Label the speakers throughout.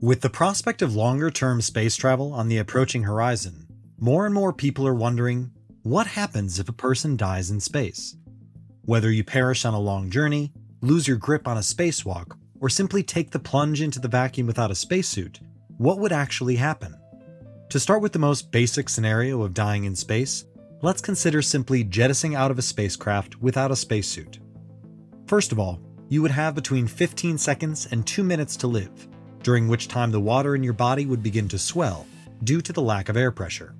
Speaker 1: With the prospect of longer-term space travel on the approaching horizon, more and more people are wondering, what happens if a person dies in space? Whether you perish on a long journey, lose your grip on a spacewalk, or simply take the plunge into the vacuum without a spacesuit, what would actually happen? To start with the most basic scenario of dying in space, let's consider simply jettisoning out of a spacecraft without a spacesuit. First of all, you would have between 15 seconds and 2 minutes to live, during which time the water in your body would begin to swell due to the lack of air pressure.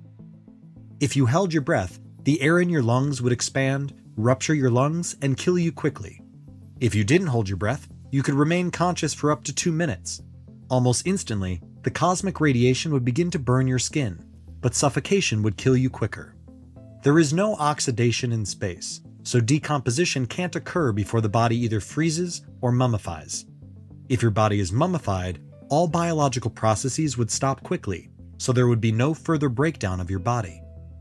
Speaker 1: If you held your breath, the air in your lungs would expand, rupture your lungs, and kill you quickly. If you didn't hold your breath, you could remain conscious for up to 2 minutes. Almost instantly, the cosmic radiation would begin to burn your skin, but suffocation would kill you quicker. There is no oxidation in space, so decomposition can't occur before the body either freezes or mummifies. If your body is mummified, all biological processes would stop quickly, so there would be no further breakdown of your body.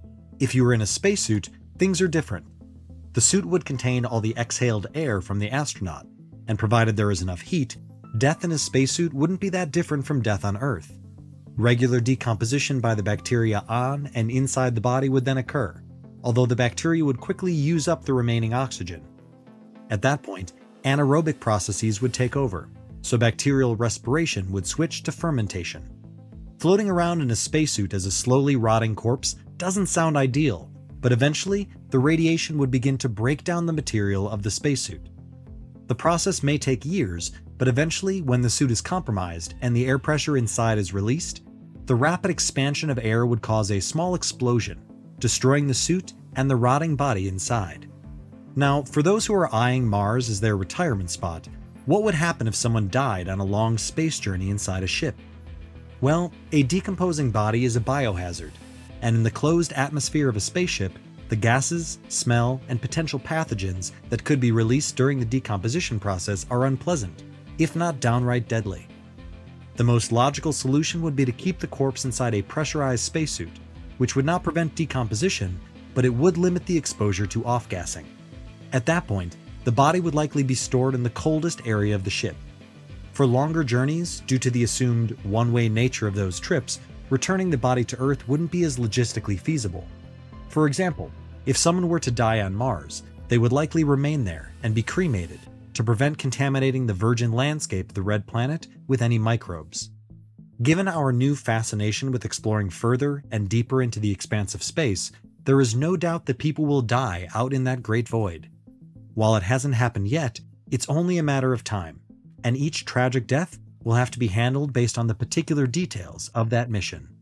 Speaker 1: If you were in a spacesuit, things are different. The suit would contain all the exhaled air from the astronaut, and provided there is enough heat, death in a spacesuit wouldn't be that different from death on Earth. Regular decomposition by the bacteria on and inside the body would then occur, although the bacteria would quickly use up the remaining oxygen. At that point, anaerobic processes would take over, so bacterial respiration would switch to fermentation. Floating around in a spacesuit as a slowly rotting corpse doesn't sound ideal, but eventually the radiation would begin to break down the material of the spacesuit. The process may take years, but eventually when the suit is compromised and the air pressure inside is released, the rapid expansion of air would cause a small explosion, destroying the suit and the rotting body inside. Now, for those who are eyeing Mars as their retirement spot, what would happen if someone died on a long space journey inside a ship? Well, a decomposing body is a biohazard, and in the closed atmosphere of a spaceship, the gases, smell, and potential pathogens that could be released during the decomposition process are unpleasant, if not downright deadly. The most logical solution would be to keep the corpse inside a pressurized spacesuit, which would not prevent decomposition, but it would limit the exposure to off-gassing. At that point, the body would likely be stored in the coldest area of the ship. For longer journeys, due to the assumed one-way nature of those trips, returning the body to Earth wouldn't be as logistically feasible. For example, if someone were to die on Mars, they would likely remain there and be cremated to prevent contaminating the virgin landscape of the red planet with any microbes. Given our new fascination with exploring further and deeper into the expanse of space, there is no doubt that people will die out in that great void. While it hasn't happened yet, it's only a matter of time, and each tragic death will have to be handled based on the particular details of that mission.